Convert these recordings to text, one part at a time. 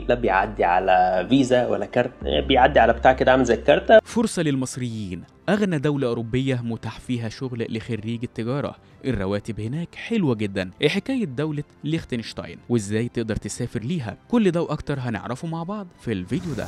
لا بيعدي على فيزا ولا كارت، بيعدي على بتاع كده عامل زي الكارتة. فرصة للمصريين، أغنى دولة أوروبية متاح فيها شغل لخريج التجارة، الرواتب هناك حلوة جدا. إيه حكاية دولة ليختنشتاين وإزاي تقدر تسافر ليها؟ كل ده وأكتر هنعرفه مع بعض في الفيديو ده.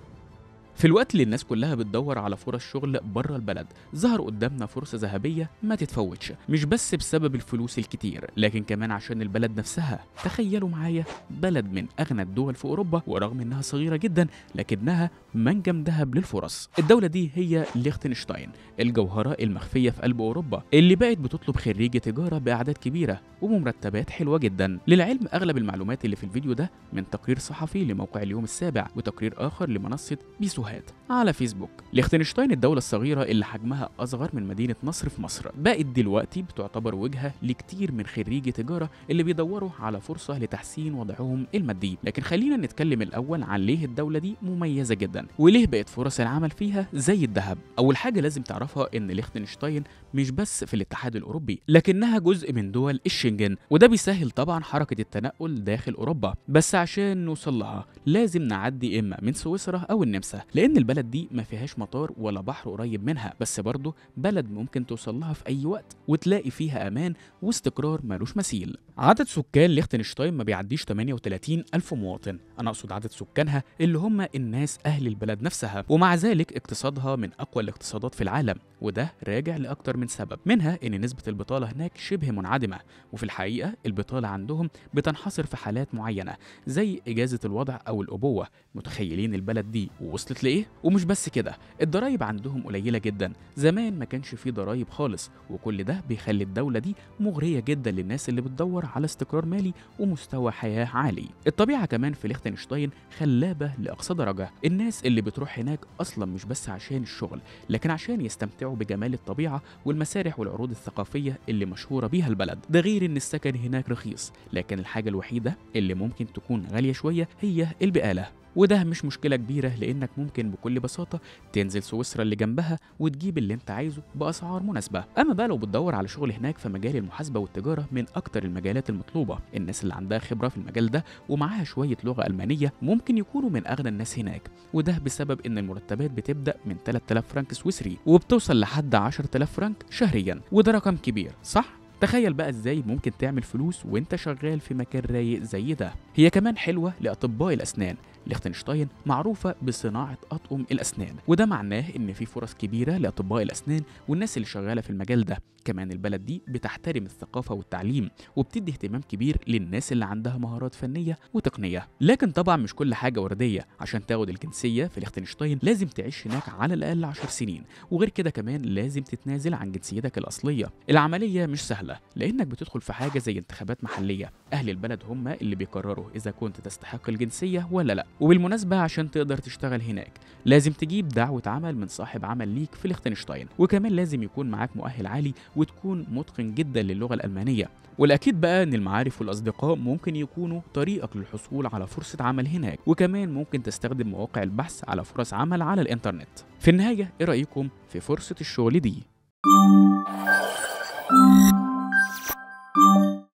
في الوقت اللي الناس كلها بتدور على فرص شغل بره البلد، ظهر قدامنا فرصة ذهبية ما تتفوتش، مش بس بسبب الفلوس الكتير لكن كمان عشان البلد نفسها. تخيلوا معايا، بلد من أغنى الدول في أوروبا ورغم إنها صغيرة جدا لكنها منجم ذهب للفرص. الدولة دي هي ليختنشتاين، الجوهرة المخفية في قلب أوروبا اللي بقت بتطلب خريجي تجارة بأعداد كبيرة وبمرتبات حلوة جدا. للعلم أغلب المعلومات اللي في الفيديو ده من تقرير صحفي لموقع اليوم السابع وتقرير آخر لمنصة بيسوهات على فيسبوك. ليختنشتاين الدولة الصغيرة اللي حجمها أصغر من مدينة نصر في مصر بقت دلوقتي بتعتبر وجهة لكتير من خريجي تجارة اللي بيدوروا على فرصة لتحسين وضعهم المادي. لكن خلينا نتكلم الأول عن ليه الدولة دي مميزة جدا وليه بقت فرص العمل فيها زي الذهب. أول حاجة لازم تعرفها إن ليختنشتاين مش بس في الاتحاد الأوروبي لكنها جزء من دول الشنجن، وده بيسهل طبعا حركة التنقل داخل أوروبا. بس عشان نوصل لها لازم نعدي إما من سويسرا أو النمسا، لأن البلد دي ما فيهاش مطار ولا بحر قريب منها، بس برضه بلد ممكن توصل لها في أي وقت وتلاقي فيها أمان واستقرار مالوش مثيل. عدد سكان ليختنشتاين ما بيعديش 38 ألف مواطن، أنا أقصد عدد سكانها اللي هم الناس أهل البلد نفسها، ومع ذلك اقتصادها من أقوى الاقتصادات في العالم، وده راجع لأكتر من سبب، منها إن نسبة البطالة هناك شبه منعدمة، وفي الحقيقة البطالة عندهم بتنحصر في حالات معينة زي إجازة الوضع أو الأبوة. متخيلين البلد دي وصلت لإيه؟ ومش بس كده، الضرايب عندهم قليلة جدا، زمان ما كانش فيه ضرايب خالص، وكل ده بيخلي الدولة دي مغرية جدا للناس اللي بتدور على استقرار مالي ومستوى حياة عالي. الطبيعة كمان في ليختنشتاين خلابة لأقصى درجة، الناس اللي بتروح هناك أصلا مش بس عشان الشغل لكن عشان يستمتعوا بجمال الطبيعة والمسارح والعروض الثقافية اللي مشهورة بيها البلد. ده غير إن السكن هناك رخيص، لكن الحاجة الوحيدة اللي ممكن تكون غالية شوية هي البقالة، وده مش مشكلة كبيرة لأنك ممكن بكل بساطة تنزل سويسرا اللي جنبها وتجيب اللي انت عايزه بأسعار مناسبة. أما بقى لو بتدور على شغل هناك فمجال المحاسبة والتجارة من أكتر المجالات المطلوبة، الناس اللي عندها خبرة في المجال ده ومعاها شوية لغة ألمانية ممكن يكونوا من أغنى الناس هناك، وده بسبب إن المرتبات بتبدأ من 3000 فرنك سويسري وبتوصل لحد 10000 فرنك شهريا، وده رقم كبير صح؟ تخيل بقى ازاي ممكن تعمل فلوس وانت شغال في مكان رايق زي ده. هي كمان حلوة لأطباء الأسنان، ليختنشتاين معروفة بصناعة أطقم الأسنان، وده معناه إن في فرص كبيرة لأطباء الأسنان والناس اللي شغالة في المجال ده. كمان البلد دي بتحترم الثقافة والتعليم وبتدي اهتمام كبير للناس اللي عندها مهارات فنية وتقنية. لكن طبعا مش كل حاجة وردية، عشان تاخد الجنسية في ليختنشتاين لازم تعيش هناك على الأقل 10 سنين، وغير كده كمان لازم تتنازل عن جنسيتك الأصلية. العملية مش سهلة لأنك بتدخل في حاجة زي انتخابات محلية، أهل البلد هم اللي بيقرروا إذا كنت تستحق الجنسية ولا لأ. وبالمناسبة عشان تقدر تشتغل هناك لازم تجيب دعوة عمل من صاحب عمل ليك في ليختنشتاين، وكمان لازم يكون معاك مؤهل عالي وتكون متقن جدا للغة الألمانية. والأكيد بقى إن المعارف والأصدقاء ممكن يكونوا طريقك للحصول على فرصة عمل هناك، وكمان ممكن تستخدم مواقع البحث على فرص عمل على الإنترنت. في النهاية إيه رأيكم في فرصة الشغل دي؟